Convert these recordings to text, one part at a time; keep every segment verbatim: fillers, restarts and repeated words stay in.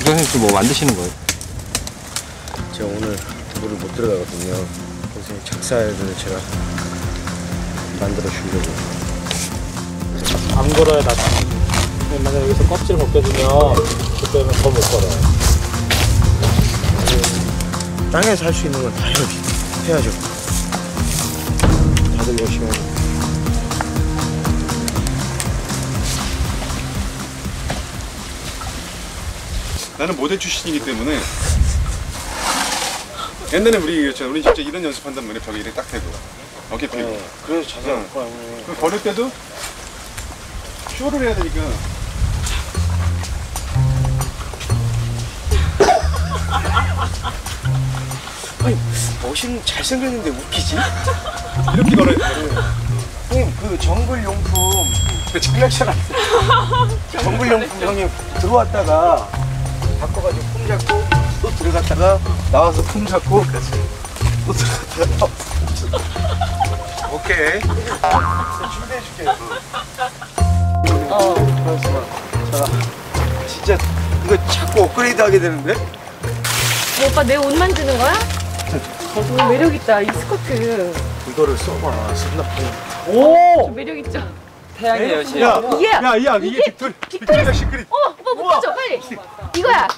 선생님 뭐 만드시는 거예요? 제가 오늘 두부를 못 들어가거든요. 그래서 작사를 제가 만들어 주려고. 안 걸어야 나. 만약 여기서 껍질 벗겨주면 그때는 더 못 걸어요. 땅에 살 수 있는 건 다 해야지. 해야죠. 다들 열심히 하고. 나는 모델 출신이기 때문에 옛날에 우리 우리 진짜 이런 연습한단 말이야. 벽에 이렇게 딱 대고 어깨 펴고. 네, 그래서 자세가 안 어. 그 걸을 때도 쇼를 해야 되니까. 아니, 멋있는 잘생겼는데 웃기지? 이렇게 걸어야 돼. 형님 그 정글 용품 그 컬렉션 하세요. 정글 용품 형님 들어왔다가 바꿔가지고 품 잡고 또 들어갔다가 나와서 품 잡고 또 들어갔다가 오케이 준비해줄게. 어 그렇구나. 자 진짜 이거 자꾸 업그레이드 하게 되는데? 뭐, 오빠 내 옷 만드는 거야? 어, 매력있다 이 스커트. 이거를 써봐. 쓴다고. 오! 매력있죠? 태양의 여신. 야, 이게 야, 야, 이게 빅토리, 빅토리아 시크릿. 어, 오빠 묶어줘 빨리. 이거야.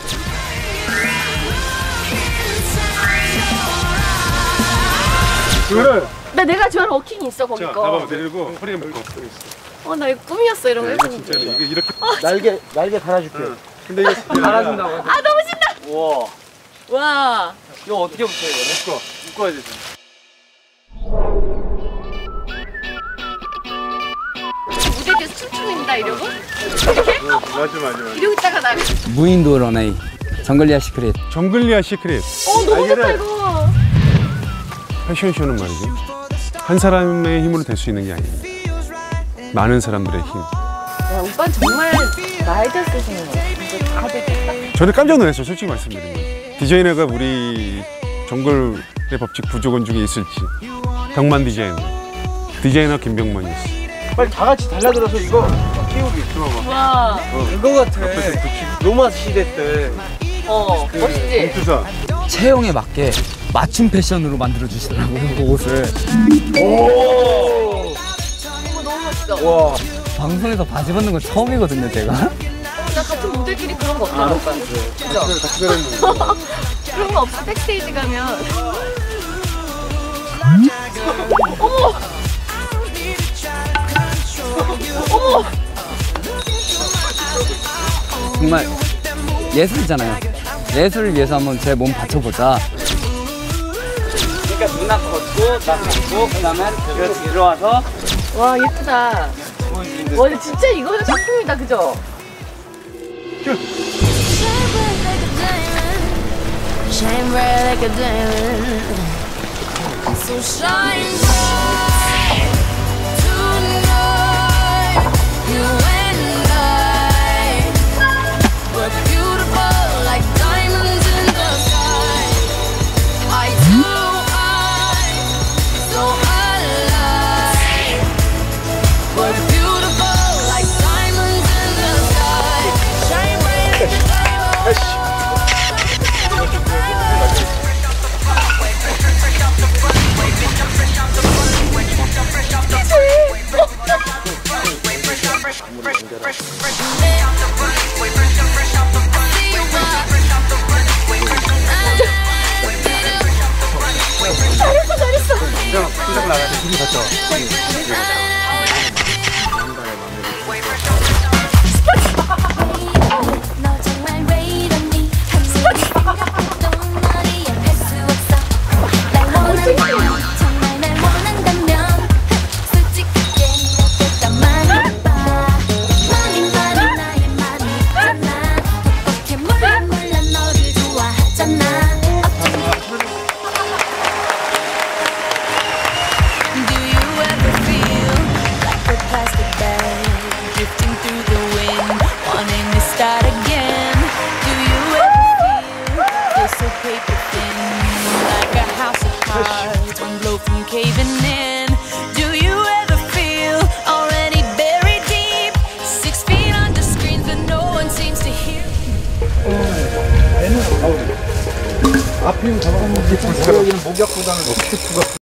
그거를 나 내가 좋아하는 워킹 있어 거기 자, 거. 나봐봐 내리고 허리에 묶어. 어, 나 이거 꿈이었어 이런 거 해보는 진짜 게. 이게 이렇게. 날개 날개 달아줄게. 응. 근데 이거 달아준다고. 아 너무 신나. 우와. 와. 이거 어떻게 붙여 이거는? 묶어, 묶어야 되지. 무대 뒤에서 춤춘다 이러고? 이렇게? 응, 맞아, 맞아, 맞아. 이러고 있다가 나. 무인도 런웨이. 정글리아 시크릿. 정글리아 시크릿. 어 너무 좋다 이거. 패션쇼는 말이지. 한 사람의 힘으로 될 수 있는 게 아닙니다. 많은 사람들의 힘. 야, 오빠는 정말 나이들 쓰시는 거야. 진짜 다들 딱. 저는 깜짝 놀랐어요, 솔직히 말씀드리면. 디자이너가 우리 정글의 법칙 부족원 중에 있을지. 병만 디자이너. 디자이너 김병만이었어. 빨리 다 같이 달라들어서 이거 키우기 들어봐. 와. 그거 같아. 로마 시대 때 어. 멋있지? 봉투사. 체형에 맞게 맞춤 패션으로 만들어 주시더라고요, 그 옷을. 오. 이거 너무 멋있어. 와. 방송에서 바지 벗는 건 처음이거든요, 제가. 나 같은 모델끼리 그런 거 없잖아. 오빠. 그죠? 같이 가는 거. 그런 거 없어. 백스테이지 가면. 어머. 어머. 정말 예술이잖아요. 예술을 위해서 한번 제 몸 바쳐보자. 그러니까 누나 걷고, 나 걷고, 그 다음에 들어와서. 와 예쁘다. 와 근데 진짜 이거는 작품이다 그죠? Shine bright like a diamond. So shine bright tonight. You and I were beautiful like diamonds in the sky. Eye to eye, so alive. We're beautiful like diamonds in the sky. Shine bright like a diamond. 잘했어 잘했어. 형, 혼자 나가야 돼. 둘이 갔다 와. 너 정말 왜 이러니? 넌 머리에 할 수 없어. 날 원한다면 정말 날 원한다면 솔직하게 이렇게 까만해봐. 말이 말이 나의 말이 있잖아. 어떻게 몰라 몰라 너를 좋아하잖아. Do you ever feel 앞에 잡아가는 게 여기는 목약보다는 로켓